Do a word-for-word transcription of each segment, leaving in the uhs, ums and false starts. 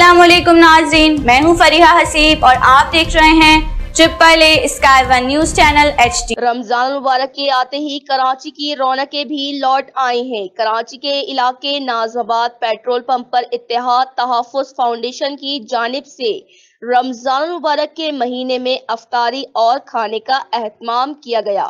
अस्सलामुअलैकुम नाज़रीन, मैं हूं फरीहा हसीब और आप देख रहे हैं triple A sky one news channel H D. Ramzan मुबारक के आते ही कराची की रौनकें भी लौट आई हैं। कराची के इलाके नाज़ाबाद पेट्रोल पंप पर इत्तेहाद तहफ़्फ़ुज़ फाउंडेशन की जानिब से रमजान मुबारक के महीने में अफ्तारी और खाने का एहतमाम किया गया।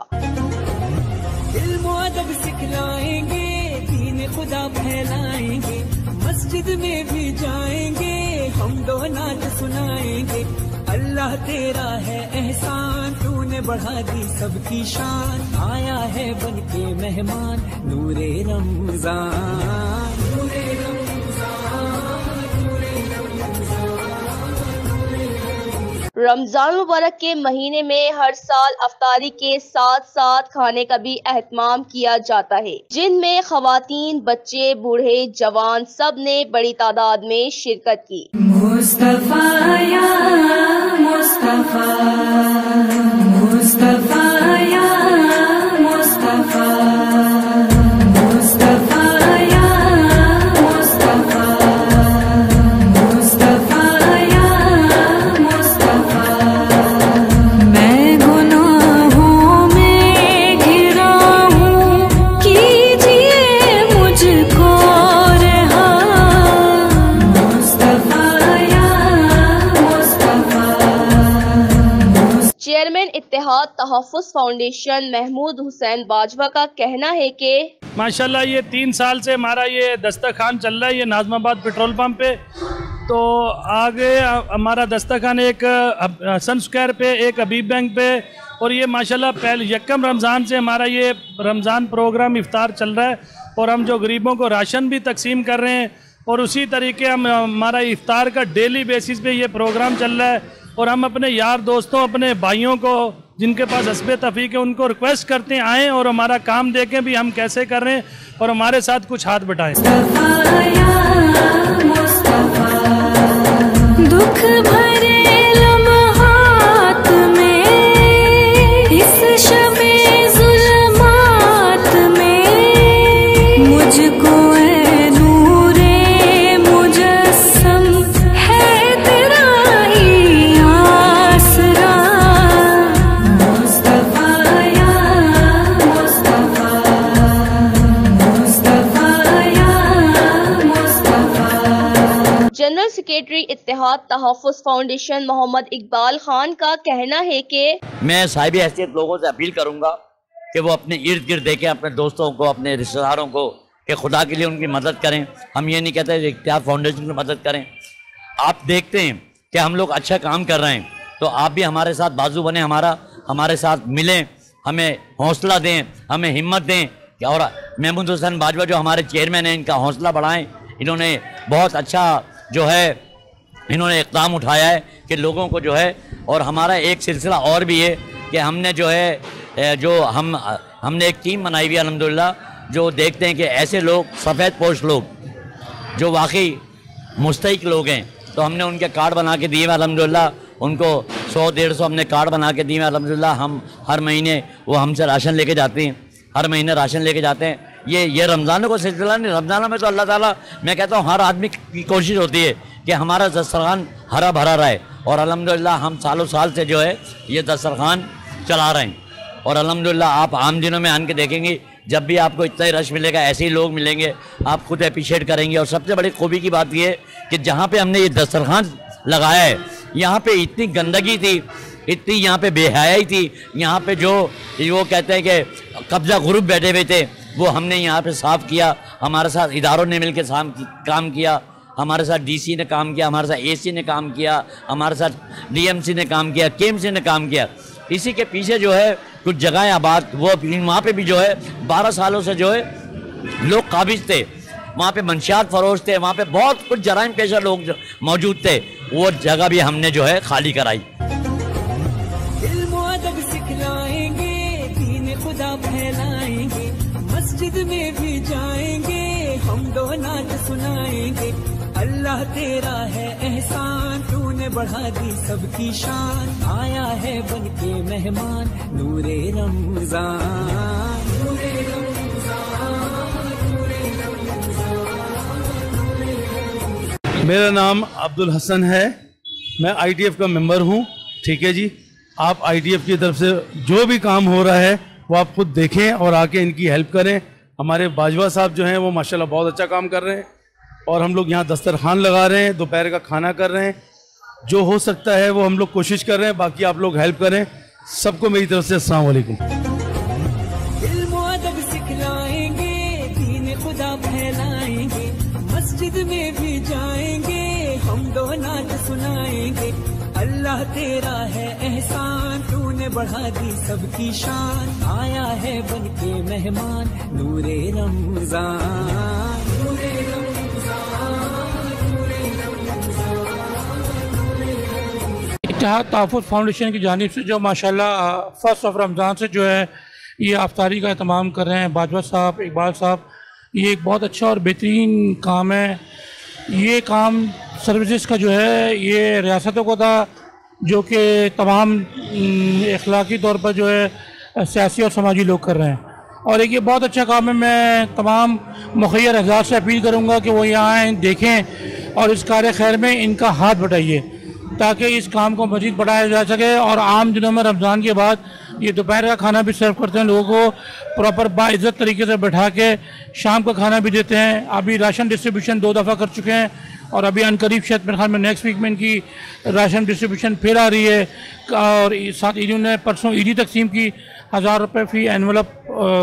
सिखलाएंगे, दीन खुदा फैलाएंगे, मस्जिद में भी जाएंगे, हम दो नाच सुनाएंगे। अल्लाह तेरा है एहसान, तूने बढ़ा दी सबकी शान, आया है बन के मेहमान नूरे रमजान, नूरे रमजान मुबारक के महीने में हर साल अफ्तारी के साथ साथ खाने का भी एहतमाम किया जाता है, जिनमें खवातीन, बच्चे, बूढ़े, जवान सब ने बड़ी तादाद में शिरकत की। मुस्तफा या मुस्तफा, मुस्तफा या मुस्तफा, मुस्तफा या मुस्तफा, मुस्तफा या मुस्तफा। मैं गुनाहों में घिरा हूँ, कीजिए मुझको रहा। मुस्तफा चेयरमैन इत्तेहाद तहफ़्फ़ुज़ फाउंडेशन महमूद हुसैन बाजवा का कहना है कि माशाल्लाह ये तीन साल से हमारा ये दस्तरखान चल रहा है, ये नाज़माबाद पेट्रोल पंप पे। तो आगे हमारा दस्तरखान एक हसन स्क्वायर पे, एक हबीब बैंक पे, और ये माशाल्लाह पहले यकम रमज़ान से हमारा ये रमज़ान प्रोग्राम इफ्तार चल रहा है और हम जो गरीबों को राशन भी तकसीम कर रहे हैं और उसी तरीके हम हमारा इफ्तार का डेली बेसिस पे ये प्रोग्राम चल रहा है। और हम अपने यार दोस्तों, अपने भाइयों को जिनके पास हस्बे तफ़ीक है उनको रिक्वेस्ट करते हैं आएँ और हमारा काम देखें भी हम कैसे कर रहे हैं और हमारे साथ कुछ हाथ बटाएं। दुख भरे लम्हात में, इस शबे ज़ुल्मात में, मुझको ऐ नूरे मुजस्सम है तेरा ही आसरा। मुस्तफा या मुस्तफा, मुस्तफा या Mustafa. General secretary Ittehad Tahaffuz foundation Mohammad Iqbal Khan का कहना है कि मैं साहिबी हैसियत लोगों से अपील करूंगा कि वो अपने इर्द गिर्द देखें, अपने दोस्तों को, अपने रिश्तेदारों को, कि खुदा के लिए उनकी मदद करें। हम ये नहीं कहते इत्तेहाद फाउंडेशन की मदद करें। आप देखते हैं कि हम लोग अच्छा काम कर रहे हैं तो आप भी हमारे साथ बाजू बने, हमारा हमारे साथ मिलें, हमें हौसला दें, हमें हिम्मत दें। और महमूद हुसैन बाजवा जो हमारे चेयरमैन हैं, इनका हौसला बढ़ाएं। इन्होंने बहुत अच्छा जो है इन्होंने इक़दाम उठाया है कि लोगों को जो है, और हमारा एक सिलसिला और भी है कि हमने जो है जो हम हमने एक टीम बनाई हुई है अल्हम्दुलिल्लाह, जो देखते हैं कि ऐसे लोग सफ़ेद पोश लोग जो वाकई मुस्तहिक लोग हैं, तो हमने उनके कार्ड बना के दिए हैं अल्हम्दुलिल्लाह। उनको सौ डेढ़ सौ हमने कार्ड बना के दिए हैं अल्हम्दुलिल्लाह। हम हर महीने वो हमसे राशन लेके जाते हैं, हर महीने राशन लेके जाते हैं। ये ये रमज़ान को सिलसिला नहीं, रमज़ान में तो अल्लाह ताला, मैं कहता हूँ हर आदमी की कोशिश होती है कि हमारा दस्तरखान हरा भरा रहे, और अल्हम्दुलिल्लाह हम सालों साल से जो है ये दस्तरखान चला रहे हैं। और अल्हम्दुलिल्लाह आप आम दिनों में आन के देखेंगे, जब भी आपको इतना ही रश मिलेगा, ऐसे ही लोग मिलेंगे, आप खुद अप्रिशिएट करेंगे। और सबसे बड़ी खूबी की बात यह है कि जहाँ पे हमने ये दस्तरखान लगाया है, यहाँ पे इतनी गंदगी थी, इतनी यहाँ पे बेहयाई थी, यहाँ पे जो वो कहते हैं कि कब्जा ग्रुप बैठे हुए थे, वो हमने यहाँ पे साफ़ किया। हमारे साथ इदारों ने मिल के काम किया, हमारे साथ डीसी ने काम किया, हमारे साथ एसी ने काम किया, हमारे साथ डीएमसी ने काम किया, केएमसी ने काम किया। इसी के पीछे जो है कुछ जगहें आबाद, वो वहाँ पे भी जो है बारह सालों से जो है लोग काबिज थे, वहाँ पे मंशियात फरोश थे, वहाँ पे बहुत कुछ जराइम पेशा लोग मौजूद थे। वो जगह भी हमने जो है खाली कराई। सिखलाएंगे, दीन खुदा फैलाएंगे, मस्जिद में भी जाएंगे, हम दो नाच सुनाएंगे। अल्लाह तेरा है एहसान, तूने बढ़ा दी सबकी शान, आया है बन के मेहमान नूरे रमजान, नूरे रमजान, नूरे रमजान। मेरा नाम अब्दुल हसन है, मैं आईटीएफ का मेंबर हूँ। ठीक है जी, आप आईटीएफ की तरफ से जो भी काम हो रहा है वो आप खुद देखें और आके इनकी हेल्प करें। हमारे बाजवा साहब जो हैं वो माशाल्लाह बहुत अच्छा काम कर रहे हैं और हम लोग यहाँ दस्तरखान लगा रहे हैं, दोपहर का खाना कर रहे हैं। जो हो सकता है वो हम लोग कोशिश कर रहे हैं, बाकी आप लोग हेल्प करें। सबको मेरी तरफ से अस्सलाम वालेकुम। इल्म अदब सिखलाएंगे, दीन खुदा फैलाएंगे, मस्जिद में भी जाएंगे, हम दो नात सुनाएंगे। अल्लाह तेरा है एहसान, तूने बढ़ा दी सबकी शान, आया है बन के मेहमान नूरे रमजान, नूरे इत्तेहाद तहफ़्फ़ुज़ फाउंडेशन की जानिब से जो माशाल्लाह फर्स्ट ऑफ रमज़ान से जो है ये अफ्तारी का एहतमाम कर रहे हैं बाजवा साहब, इकबाल साहब, ये एक बहुत अच्छा और बेहतरीन काम है। ये काम सर्विसेज का जो है ये रियासतों को था, जो कि तमाम अखलाकी तौर पर जो है सियासी और समाजी लोग कर रहे हैं, और एक ये बहुत अच्छा काम है। मैं तमाम मुखय्यर अहज़ाब से अपील करूँगा कि वो यहाँ आएँ, देखें और इस कार्य खैर में इनका हाथ बटाइए ताकि इस काम को मज़ीद बढ़ाया जा सके। और आम दिनों में रमज़ान के बाद ये दोपहर का खाना भी सर्व करते हैं, लोगों को प्रॉपर बाइज़्ज़त तरीके से बैठा के शाम का खाना भी देते हैं। अभी राशन डिस्ट्रीब्यूशन दो दफ़ा कर चुके हैं और अभी अनकरीब शायद मेरे ख्याल में नेक्स्ट वीक में इनकी राशन डिस्ट्रीब्यूशन फिर आ रही है। और साथ ईडी ने परसों ईडी तकसीम की हज़ार रुपये फ़ी एनवलप।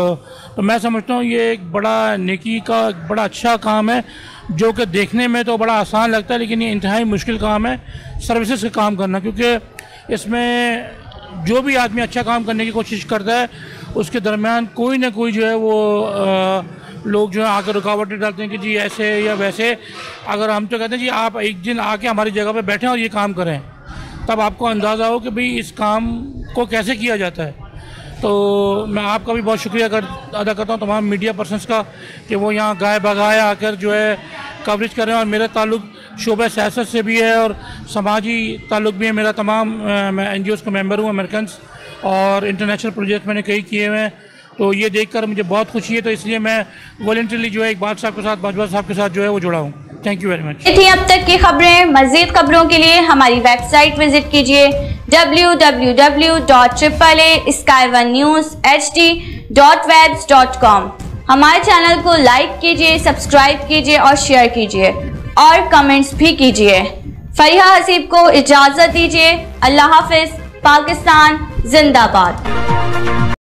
तो मैं समझता हूँ ये एक बड़ा नेकी का एक बड़ा अच्छा काम है, जो कि देखने में तो बड़ा आसान लगता है लेकिन ये इंतहाई मुश्किल काम है सर्विसेज का काम करना, क्योंकि इसमें जो भी आदमी अच्छा काम करने की कोशिश करता है उसके दरमियान कोई ना कोई जो है वो आ, लोग जो है आकर रुकावटें डालते हैं कि जी ऐसे या वैसे। अगर हम तो कहते हैं जी आप एक दिन आके हमारी जगह पे बैठें और ये काम करें, तब आपको अंदाज़ा हो कि भाई इस काम को कैसे किया जाता है। तो मैं आपका भी बहुत शुक्रिया कर अदा करता हूँ तमाम मीडिया पर्सनस का कि वो यहाँ गाय बगाए आकर जो है कवरेज कर रहे हैं। और मेरा ताल्लुक़ शोबा सियासत से भी है और समाजी ताल्लुक़ भी है मेरा। तमाम मैं एन जी ओज़ का मेंबर हूँ, अमेरिकन और इंटरनेशनल प्रोजेक्ट मैंने कई किए हुए हैं। तो ये देखकर मुझे बहुत खुशी है, तो इसलिए मैं वॉलंटरली जो है इकबाल साहब के साथ, बाजवा साहब के साथ जो है वो जुड़ा हूँ। Thank you very much. ये थी अब तक की खबरें। मज़ीद खबरों के लिए हमारी वेबसाइट विजिट कीजिए W W W dot triple A sky one news H D dot webs dot com. हमारे चैनल को लाइक कीजिए, सब्सक्राइब कीजिए और शेयर कीजिए और कमेंट्स भी कीजिए। फरीहा हसीब को इजाज़त दीजिए। अल्लाह हाफिज़। पाकिस्तान जिंदाबाद।